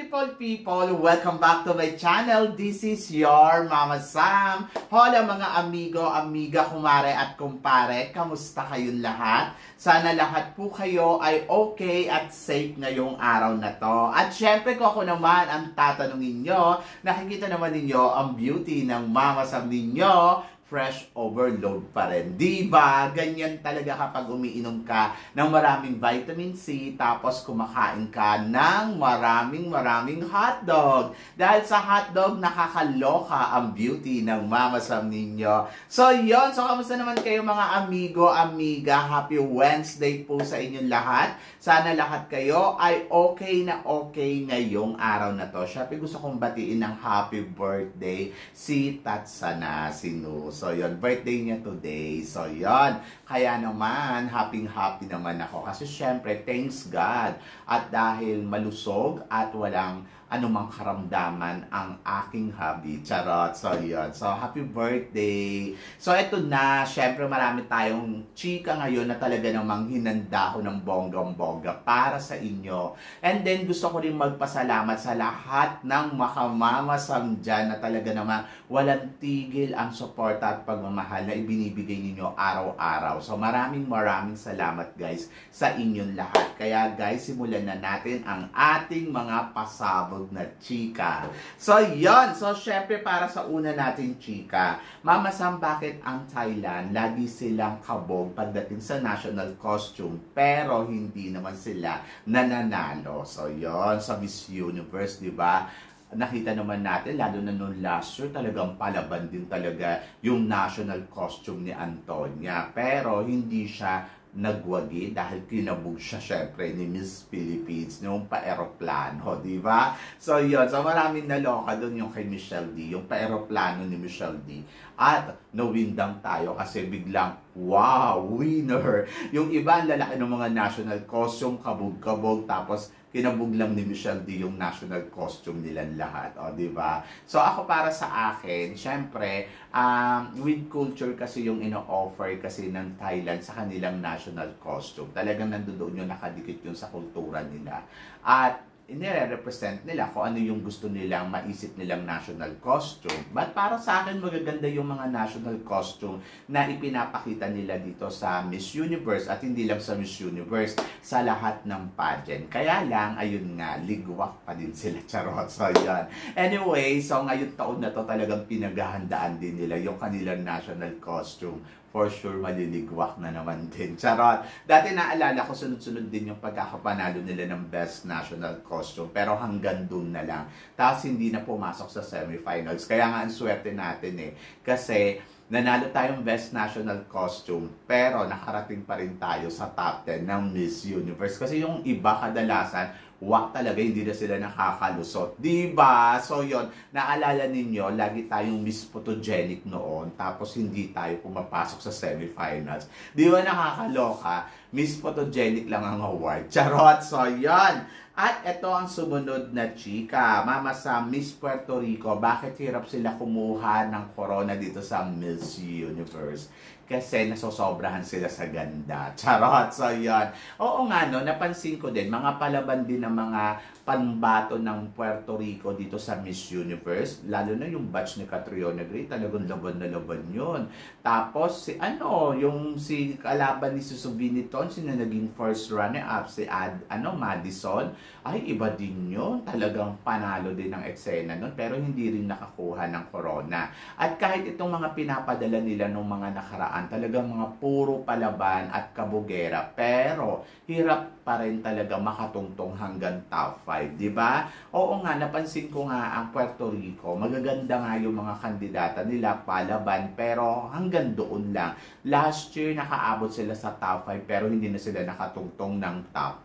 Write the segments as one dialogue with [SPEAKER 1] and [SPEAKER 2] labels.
[SPEAKER 1] beautiful people! Welcome back to my channel. This is your Mama Sam. Hola mga amigo, amiga, kumare at kumpare. Kamusta kayong lahat? Sana lahat po kayo ay okay at safe ngayong araw na to. At syempre ko ako naman ang tatanungin nyo. Nakikita naman ninyo ang beauty ng Mama Sam ninyo. Fresh overload pa rin. Diba? Ganyan talaga kapag umiinom ka ng maraming vitamin C tapos kumakain ka ng maraming hotdog. Dahil sa hotdog, nakakaloka ang beauty ng Mama Sam ninyo. So, yon. So, kamusta naman kayo mga amigo, amiga? Happy Wednesday po sa inyong lahat. Sana lahat kayo ay okay na okay ngayong araw na to. Syempre gusto kong batiin ng happy birthday si Tatsana Sinu. So, yun, birthday niya today. So, yun. Kaya naman, happy naman ako. Kasi, syempre, thanks God. At dahil malusog at walang anumang karamdaman ang aking hubby. Charot. So, yun. So, happy birthday. So, eto na. Syempre, marami tayong chika ngayon na talaga namang hinanda ko ng bonggang-bongga para sa inyo. And then, gusto ko rin magpasalamat sa lahat ng makamamasam dyan na talaga namang walang tigil ang suporta at pagmamahal na ibinibigay ninyo araw-araw. So, maraming salamat, guys, sa inyong lahat. Kaya, guys, simulan na natin ang ating mga pasabog na chika. So, yon. So, syempre, para sa una natin chika, Mama Sam, bakit ang Thailand, lagi silang kabog pagdating sa national costume, pero hindi naman sila nananalo? So, yon. Sa Miss Universe, di ba? Nakita naman natin, lalo na noong last year, talagang palaban din talaga yung national costume ni Antonia. Pero hindi siya nagwagi dahil kinabog siya syempre ni Miss Philippines noong pa-aeroplano, di ba? So, yun. So, maraming naloka doon yung kay Michelle D, yung pa-aeroplano ni Michelle D. At nawindang tayo kasi biglang, wow, winner! Yung iba, ang lalaki ng mga national costume, kabog-kabog, tapos kinabog lang ni Michelle D yung national costume nilang lahat. O, di ba? So, ako para sa akin, syempre, with culture kasi yung ino-offer kasi ng Thailand sa kanilang national costume. Talagang nandoon yung nakadikit yun sa kultura nila. At inire-represent nila kung ano yung gusto nilang maisip nilang national costume. But para sa akin, magaganda yung mga national costume na ipinapakita nila dito sa Miss Universe at hindi lang sa Miss Universe, sa lahat ng pageant. Kaya lang, ayun nga, ligwak pa din sila. Charot. So, yan. Anyway, so ngayon taon na to talagang pinaghahandaan din nila yung kanilang national costume. For sure, maliligwak na naman din. Charot. Dati naalala ko, sunod-sunod din yung pagkakapanalo nila ng Best National Costume. Pero hanggang dun na lang. Tapos hindi na pumasok sa semifinals. Kaya nga ang swerte natin eh. Kasi nanalo tayong Best National Costume. Pero nakarating pa rin tayo sa top 10 ng Miss Universe. Kasi yung iba kadalasan, wak talaga, hindi na sila nakakalusot. Diba? So, yon, naalala ninyo, lagi tayong Miss Photogenic noon, tapos hindi tayo pumapasok sa semifinals. Di ba nakakaloka? Miss Photogenic lang ang award. Charot! So, yon. At ito ang sumunod na chika. Mama Sam, Miss Puerto Rico, bakit hirap sila kumuha ng corona dito sa Miss Universe? Kasi nasosobrahan sila sa ganda. Charot! So, yan. Oo nga, no, napansin ko din, mga palaban din ng mga panbato ng Puerto Rico dito sa Miss Universe. Lalo na yung batch ni Catriona Gray, talagang laban na laban yun. Tapos, si kalaban ni Susu Biniton, sino naging first runner-up, si Madison, ay iba din yun. Talagang panalo din ng eksena nun, pero hindi rin nakakuha ng corona. At kahit itong mga pinapadala nila ng mga nakaraan, talagang mga puro palaban at kabugera, pero hirap pa rin talaga makatungtong hanggang top 5, di ba? Oo nga, napansin ko nga ang Puerto Rico, magaganda nga yung mga kandidata nila, palaban, pero hanggang doon lang. Last year, nakaabot sila sa top 5, pero hindi na sila nakatungtong ng top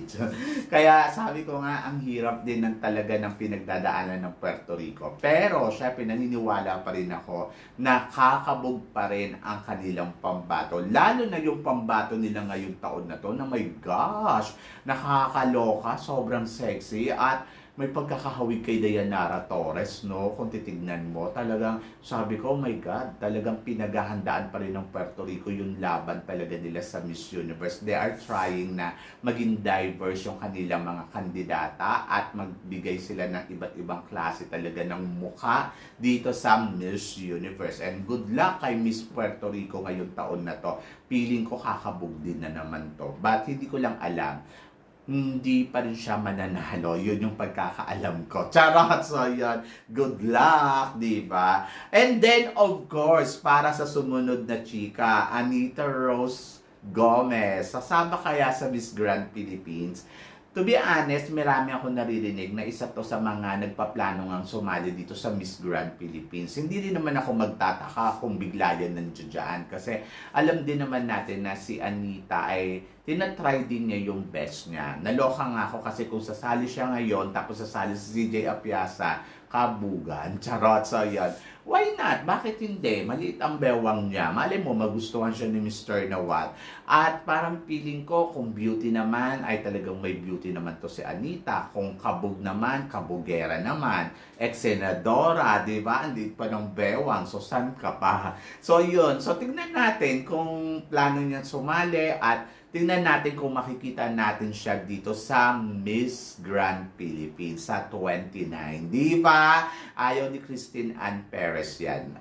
[SPEAKER 1] 3. Kaya sabi ko nga, ang hirap din ng talaga ng pinagdadaanan ng Puerto Rico. Pero, syempre, naniniwala pa rin ako na kakabog pa rin ang kanilang pambato. Lalo na yung pambato nila ngayong taon na to, na my gosh, nakakaloka, sobrang sexy, at may pagkakahawig kay Dayanara Torres, no? Kung titignan mo, talagang sabi ko, oh my God, talagang pinaghahandaan pa rin ng Puerto Rico yung laban talaga nila sa Miss Universe. They are trying na maging diverse yung kanilang mga kandidata at magbigay sila ng iba't ibang klase talaga ng mukha dito sa Miss Universe. And good luck kay Miss Puerto Rico ngayong taon na to. Feeling ko kakabog din na naman to. But hindi ko lang alam, hindi pa rin siya mananalo. Yun yung pagkakaalam ko. Charot! So, yun. Good luck, di ba? And then, of course, para sa sumunod na chika, Anita Rose Gomez. Sasama kaya sa Miss Grand Philippines? To be honest, marami ako naririnig na isa to sa mga nagpaplano ngang sumali dito sa Miss Grand Philippines. Hindi rin naman ako magtataka kung bigla yan nandiyan. Kasi alam din naman natin na si Anita ay tinatry din niya yung best niya. Naloka nga ako kasi kung sasali siya ngayon, tapos sasali si CJ Apiasa, kabugan. Charot. So yan. Why not? Bakit hindi? Maliit ang bewang niya. Malay mo, magustuhan siya ni Mr. Nawat. At parang feeling ko, kung beauty naman, ay talagang may beauty naman to si Anita. Kung kabog naman, kabugera naman. Ex-senadora, di ba? Hindi pa ng bewang. So, saan ka pa? So, yun. So, tignan natin kung plano niya sumali at tingnan natin kung makikita natin siya dito sa Miss Grand Philippines sa 29. Di ba? Ayaw ni Christine Ann Perez yan.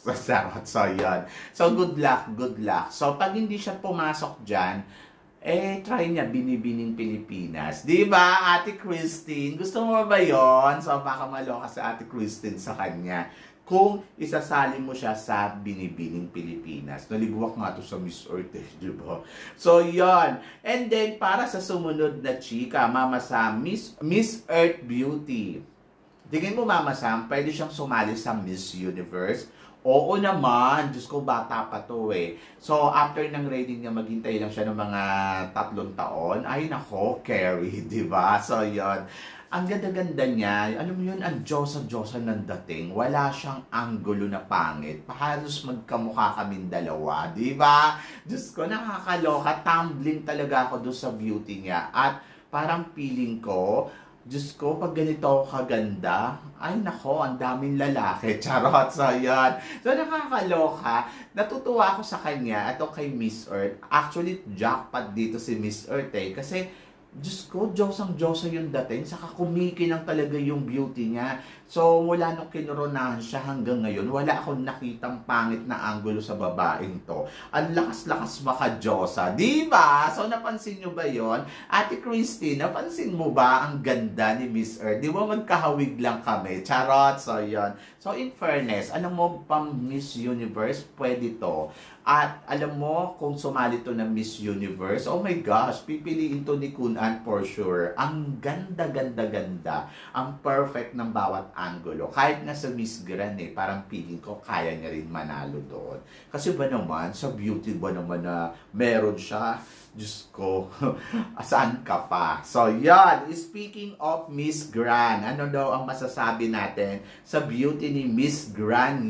[SPEAKER 1] So, yun. So, good luck, good luck. So, pag hindi siya pumasok dyan, try niya Binibining Pilipinas. Di ba, Ate Christine? Gusto mo ba yon? So, baka maloka sa Ate Christine sa kanya kung isasali mo siya sa Binibining Pilipinas. Naligwak nga to sa Miss Earth, di ba? So, yon. And then, para sa sumunod na chika, Mama Sam, Miss Earth Beauty. Tingin mo, Mama Sam, pwede siyang sumali sa Miss Universe? Oo naman. Diyos ko, bata pa to eh. So, after ng rating niya, maghintay lang siya ng mga 3 taon. Ay, nako, Carrie, di ba? So, yon. Ang ganda-ganda niya, alam mo yun, ang Diyosa-Diyosa ng dating. Wala siyang anggulo na pangit. Halos magkamukha kaming dalawa, di ba? Diyos ko, nakakaloka. Tumbling talaga ako doon sa beauty niya. At parang feeling ko, Diyos ko, pag ganito ako kaganda, ay nako, ang daming lalaki. Charot, so yan. So, nakakaloka. Natutuwa ako sa kanya, ito kay Miss Earth. Actually, jackpot dito si Miss Earth eh. Kasi, Diyos ko, Diyosang-Diyosa yung dating. Saka kumikinang talaga yung beauty niya. So, mula nung kinoronahan siya hanggang ngayon, wala akong nakitang pangit na anggulo sa babaeng to. Ang lakas-lakas maka-Diyosa. Diba? So, napansin nyo ba yon? Ate Christine, napansin mo ba ang ganda ni Miss Earth? Di ba magkahawig lang kami? Charot. So, yon. So, in fairness, alam mo, pang Miss Universe, pwede to. At alam mo, kung sumali to ng Miss Universe, oh my gosh, pipiliin to ni Kunan for sure. Ang ganda-ganda-ganda. Ang perfect ng bawat angulo. Kahit na sa Miss Grand eh, parang feeling ko kaya niya rin manalo doon. Kasi ba naman, sa beauty ba naman na meron siya? Diyos ko, saan ka pa? So, yan. Speaking of Miss Grand, ano daw ang masasabi natin sa beauty ni Miss Grand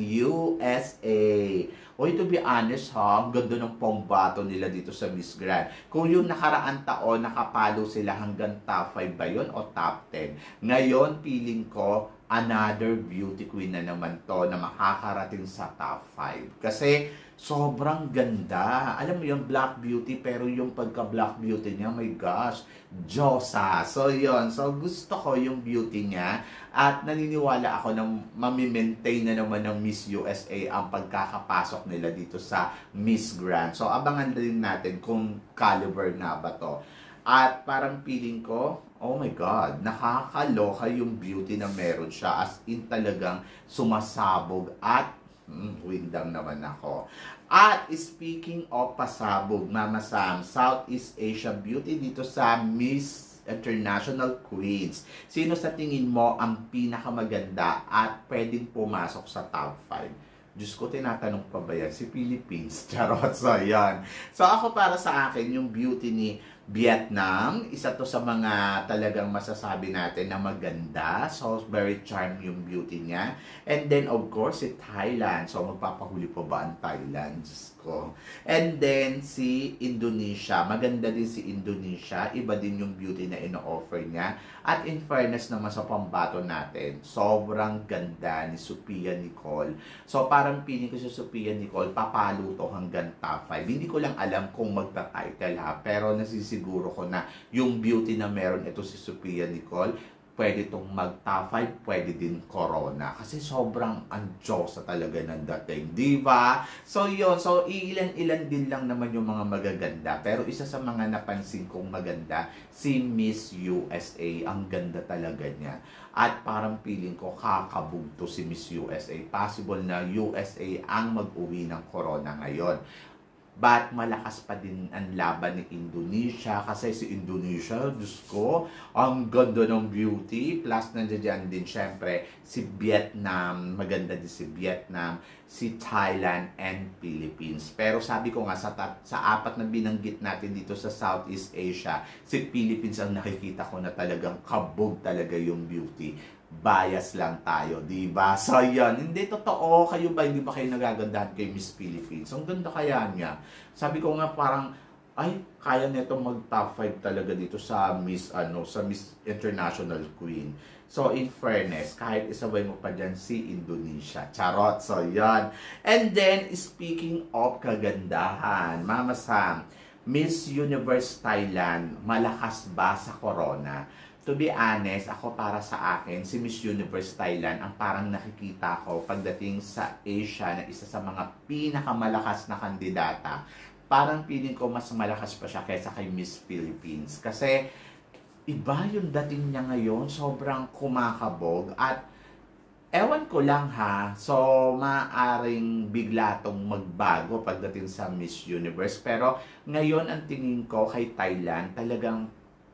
[SPEAKER 1] USA? O to be honest ha, ang ganda ng pambato nila dito sa Miss Grand. Kung yung nakaraan taon, nakapalo sila hanggang top 5 ba yun o top 10? Ngayon, feeling ko, another beauty queen na naman to na makakarating sa top 5. Kasi, sobrang ganda. Alam mo yung black beauty, pero yung pagka-black beauty niya, my gosh, Diyosa. So, yun. So, gusto ko yung beauty niya. At naniniwala ako na mamimaintain na naman ng Miss USA ang pagkakapasok nila dito sa Miss Grand. So, abangan din natin kung caliber na ba to. At parang feeling ko, oh my God, nakakaloka yung beauty na meron siya. As in talagang sumasabog at windang naman ako. At speaking of pasabog, Mama Sam, Southeast Asia Beauty dito sa Miss International Queens. Sino sa tingin mo ang pinakamaganda at pwedeng pumasok sa top 5? Diyos ko, tinatanong pa ba yan? Si Philippines. Charot. So, yan. So, ako para sa akin, yung beauty ni Vietnam, isa to sa mga talagang masasabi natin na maganda. So, very charm yung beauty niya. And then, of course, si Thailand. So, magpapahuli pa ba ang Thailand? Diyos ko. And then, si Indonesia. Maganda din si Indonesia. Iba din yung beauty na ino-offer niya. At in fairness naman sa pambato natin, sobrang ganda ni Sophia Nicole. So, parang piling ko si Sophia Nicole, papalo to hanggang top 5. Hindi ko lang alam kung magta-title ha, pero nasisiguro ko na yung beauty na meron ito si Sophia Nicole, pwede itong mag-top 5, pwede din Corona. Kasi sobrang anjosa talaga ng dating, di ba? So, yun. So, ilan-ilan din lang naman yung mga magaganda. Pero isa sa mga napansin kong maganda, si Miss USA. Ang ganda talaga niya. At parang feeling ko kakabugto si Miss USA. Possible na USA ang mag-uwi ng Corona ngayon. But malakas pa din ang laban ni Indonesia kasi si Indonesia, Diyos ko, ang ganda ng beauty. Plus nandiyan din syempre si Vietnam, maganda din si Vietnam, si Thailand and Philippines. Pero sabi ko nga sa apat na binanggit natin dito sa Southeast Asia, si Philippines ang nakikita ko na talagang kabog talaga yung beauty. Bias lang tayo, di ba? So, yan. Hindi totoo. Kayo ba, hindi ba kayo nagagandahan kay Miss Philippines? Ang ganda kaya niya. Sabi ko nga parang, ay, kaya nito mag-top 5 talaga dito sa Miss International Queen. So, in fairness, kahit isabay mo pa dyan si Indonesia. Charot. So, yan. And then, speaking of kagandahan, Mama Sam, Miss Universe Thailand, malakas ba sa Corona? To be honest, ako para sa akin, si Miss Universe Thailand ang parang nakikita ko pagdating sa Asia na isa sa mga pinakamalakas na kandidata. Parang feeling ko mas malakas pa siya kaysa kay Miss Philippines. Kasi iba yung dating niya ngayon, sobrang kumakabog at ewan ko lang ha, so maaring bigla tong magbago pagdating sa Miss Universe. Pero ngayon ang tingin ko kay Thailand talagang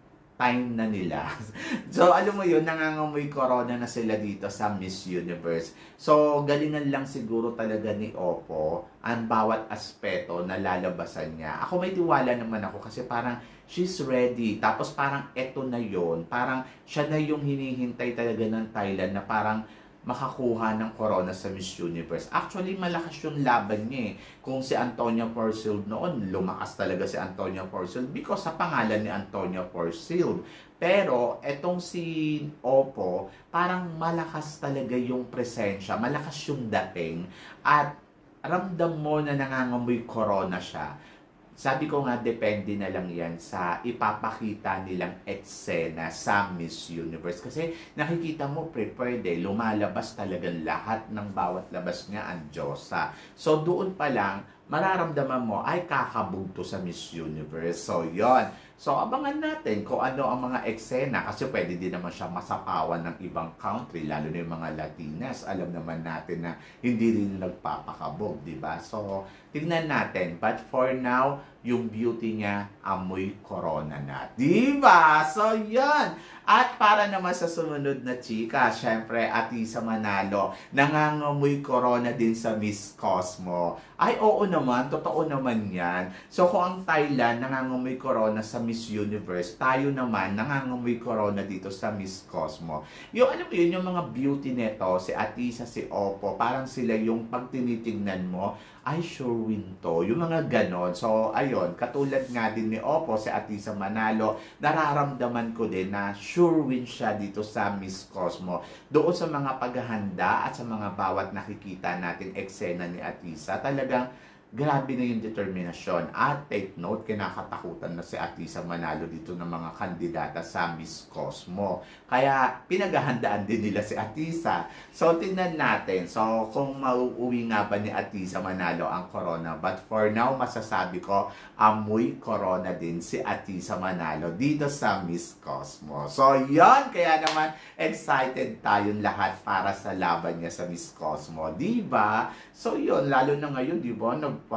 [SPEAKER 1] time na nila. So, alam mo yun, nangangamoy Corona na sila dito sa Miss Universe. So, galingan lang siguro talaga ni Oppo ang bawat aspeto na lalabasan niya. Ako may tiwala naman ako kasi parang she's ready. Tapos parang eto na yon, parang siya na yung hinihintay talaga ng Thailand na parang makakuha ng Corona sa Miss Universe. Actually, malakas yung laban niya eh. Kung si Antonia Porcil noon, lumakas talaga si Antonia Porcil because sa pangalan ni Antonia Porcil. Pero, etong si Oppo, parang malakas talaga yung presensya, malakas yung dating, at ramdam mo na nangangamoy Corona siya. Sabi ko nga, depende na lang yan sa ipapakita nilang eksena sa Miss Universe. Kasi nakikita mo, prepared eh. Lumalabas talagang lahat ng bawat labas niya ang Diyosa. So doon pa lang, mararamdaman mo, ay kakabugto sa Miss Universe. So yon. So abangan natin kung ano ang mga eksena. Kasi pwede din naman siya masapawan ng ibang country, lalo na yung mga Latinas. Alam naman natin na hindi rin nagpapakabog, di ba? So tignan natin. But for now, yung beauty niya, amoy Corona na. Diba? So, yan. At para naman sa sumunod na chika, syempre, Atisa Manalo, nangangamoy Corona din sa Miss Cosmo. Ay, oo naman. Totoo naman yan. So, kung ang Thailand nangangamoy Corona sa Miss Universe, tayo naman nangangamoy Corona dito sa Miss Cosmo. Yung, alam mo yun, yung mga beauty neto, si Atisa, si Oppo, parang sila yung pag tinitingnan mo, ay, sure win to. Yung mga ganon. So, ayun, katulad nga din ni Oppo, si Atisa Manalo, nararamdaman ko din na sure win siya dito sa Miss Cosmo. Doon sa mga paghahanda at sa mga bawat nakikita natin eksena ni Atisa, talagang grabe na yung determinasyon. At take note, kinakatakutan na si Atisa Manalo dito ng mga kandidata sa Miss Cosmo. Kaya pinaghahandaan din nila si Atisa. So tingnan natin. So kung mauuwi nga ba ni Atisa Manalo ang Corona. But for now, masasabi ko, amoy Corona din si Atisa Manalo dito sa Miss Cosmo. So yon, kaya naman excited tayong lahat para sa laban niya sa Miss Cosmo. Diba? So yon, lalo na ngayon, diba?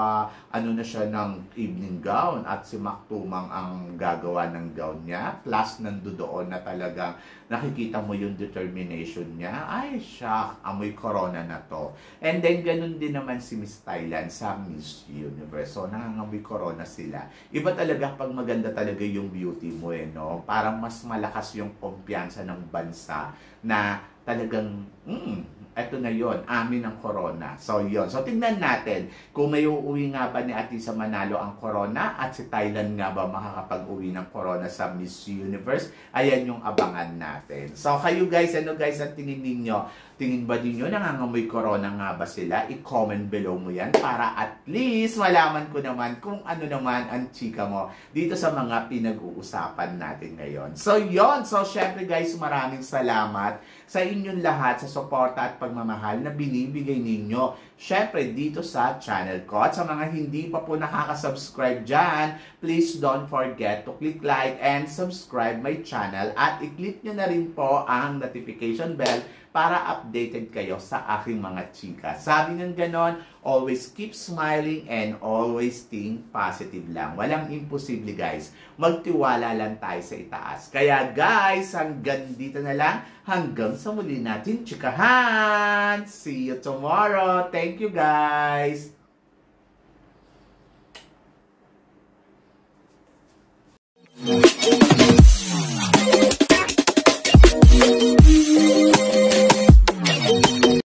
[SPEAKER 1] Ano na siya ng evening gown at si Mac Tumang ang gagawa ng gown niya. Plus, nandoon na talagang nakikita mo yung determination niya, ay siya, amoy corona na to. And then, ganun din naman si Miss Thailand sa Miss Universe. So, nangangamoy corona sila. Iba talaga pag maganda talaga yung beauty mo no? Parang mas malakas yung kumpiyansa ng bansa na talagang, eto na yon, amin ang corona. So, yon. So, tingnan natin kung may uuwi nga ba ni Atisa Manalo ang corona at si Thailand nga ba makakapag-uwi ng corona sa Miss Universe. Ayan yung abangan natin. So, kayo guys, ano guys ang tingin ninyo? Tingin ba ninyo nangangamoy corona nga ba sila? I-comment below mo yan para at least malaman ko naman kung ano naman ang chika mo dito sa mga pinag-uusapan natin ngayon. So, yon. So, syempre guys, maraming salamat sa inyong lahat sa suporta at pagmamahal na binibigay ninyo. Syempre, dito sa channel ko. At sa mga hindi pa po nakaka-subscribe dyan, please don't forget to click like and subscribe my channel. At i-click nyo na rin po ang notification bell para updated kayo sa aking mga chika. Sabi ng ganon, always keep smiling and always think positive lang. Walang imposible guys. Magtiwala lang tayo sa itaas. Kaya guys, hanggang dito na lang. Hanggang sa muli natin chikahan. See you tomorrow. Thank you guys.